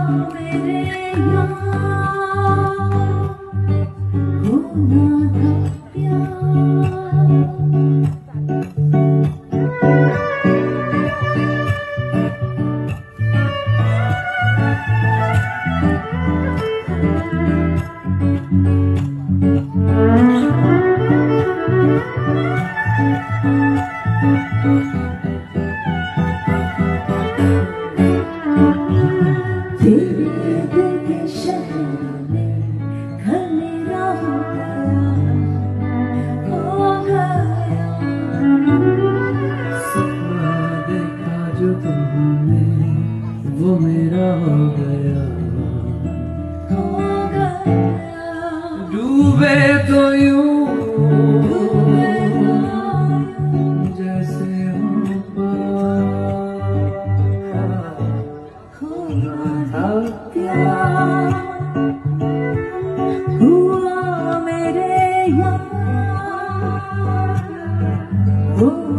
मेरे यार होना था वो मेरा हो गया, डूबे तो यूं जैसे हो प्यार हुआ मेरे यार।